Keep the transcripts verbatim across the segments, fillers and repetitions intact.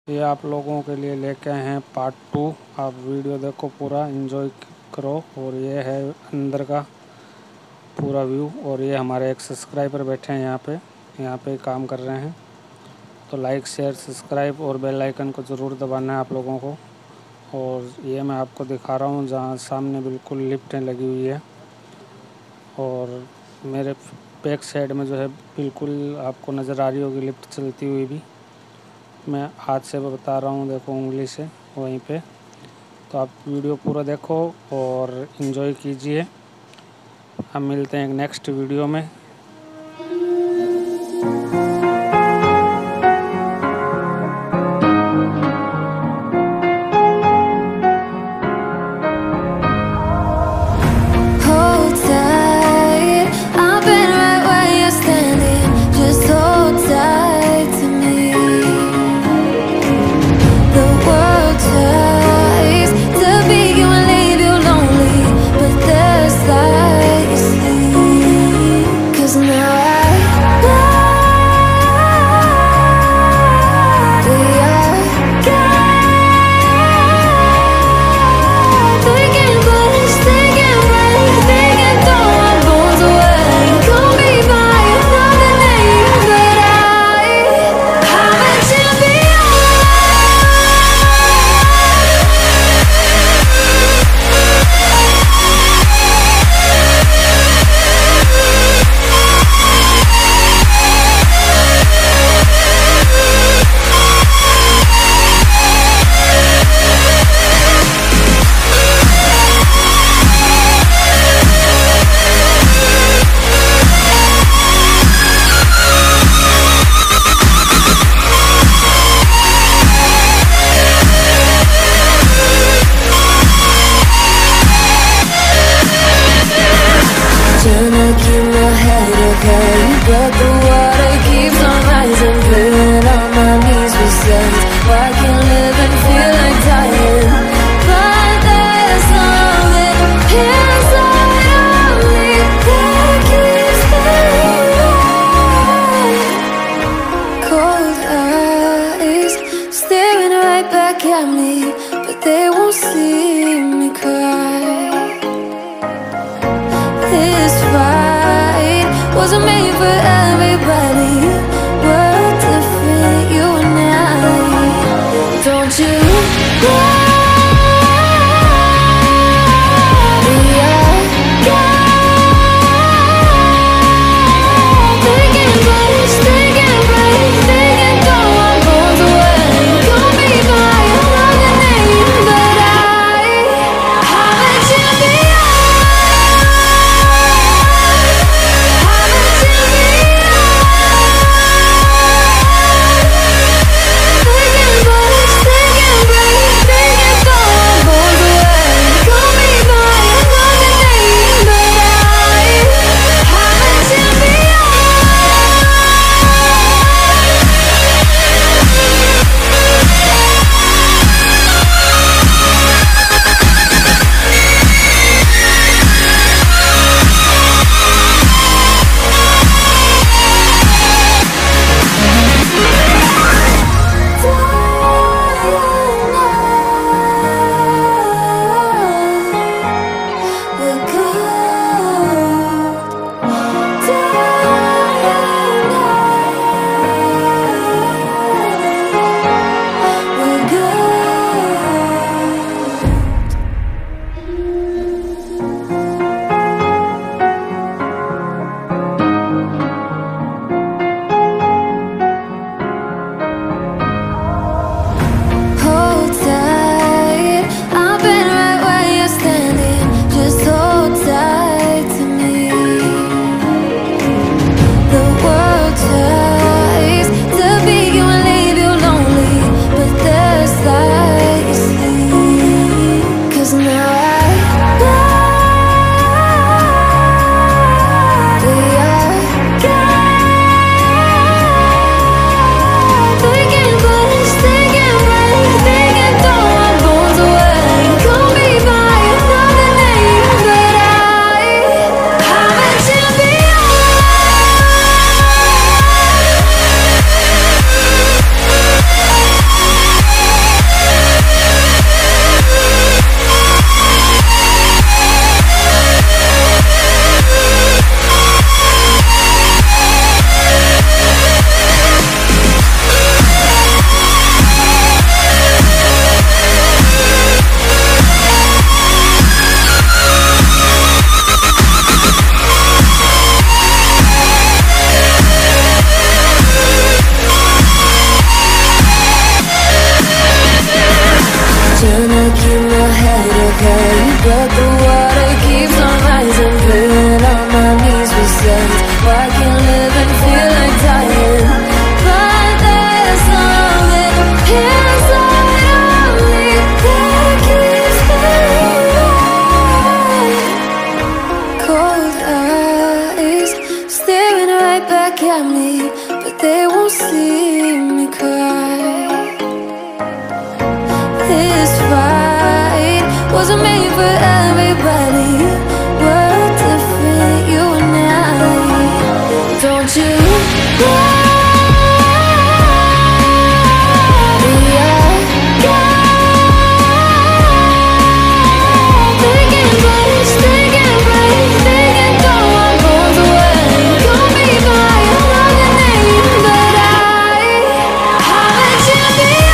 ये आप लोगों के लिए लेके आए हैं पार्ट टू। आप वीडियो देखो, पूरा एंजॉय करो। और ये है अंदर का पूरा व्यू। और ये हमारे एक सब्सक्राइबर बैठे हैं यहाँ पे यहाँ पे काम कर रहे हैं। तो लाइक शेयर सब्सक्राइब और बेल आइकन को ज़रूर दबाना है आप लोगों को। और ये मैं आपको दिखा रहा हूँ जहाँ सामने बिल्कुल लिफ्टें लगी हुई है। और मेरे बैक साइड में जो है बिल्कुल आपको नज़र आ रही होगी लिफ्ट चलती हुई भी। मैं हाथ से बता रहा हूँ, देखो उंगली से वहीं पे। तो आप वीडियो पूरा देखो और इन्जॉय कीजिए। हम मिलते हैं एक नेक्स्ट वीडियो में। But the water keeps on rising, feeling on my knees besides. Why can't live and feel like dying? But there's something inside of me that keeps me alive. Cold eyes staring right back at me, but they won't see me cry. This fight wasn't made for everybody. We're different, you and I. Don't you worry. but the water keeps on rising. Feeling on my knees besides. Why can't live and feel like dying? But there's something inside of me that keeps me alive. Cold eyes staring right back at me, but they won't see me cry. This fight wasn't made for everybody. We're different, you and I. Don't you know? We are God. Thinking breaks, thinking breaks, thinking though I'm both away. Call me by another name, but I I'm a champion.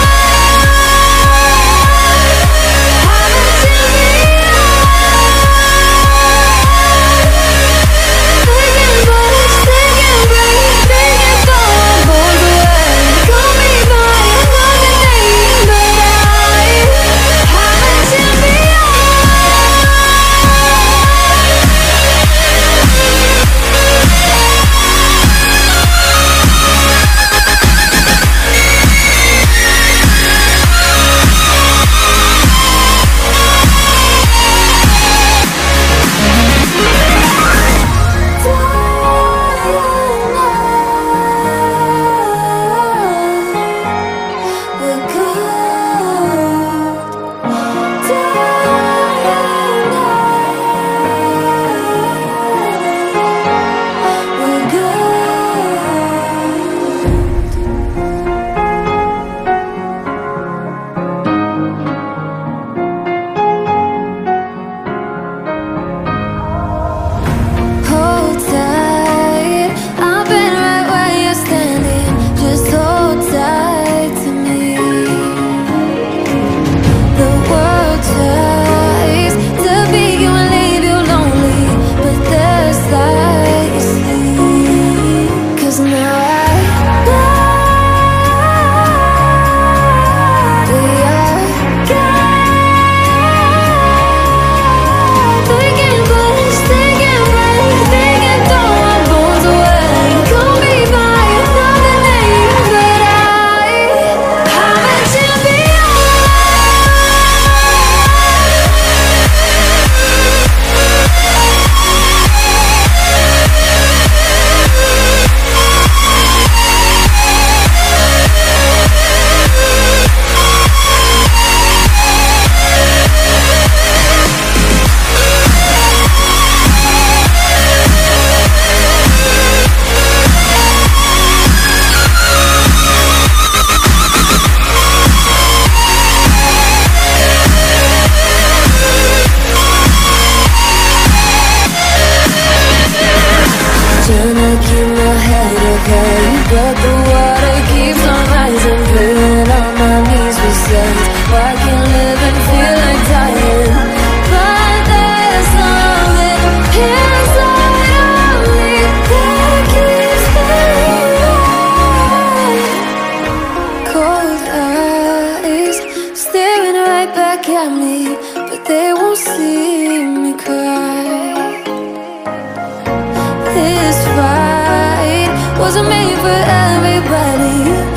But the water keeps on rising. Feeling on my knees besides. Why can't live and feel like dying? But there's something inside of me that keeps me alive. Cold eyes staring right back at me, but they won't see me cry. This fight wasn't made for everybody.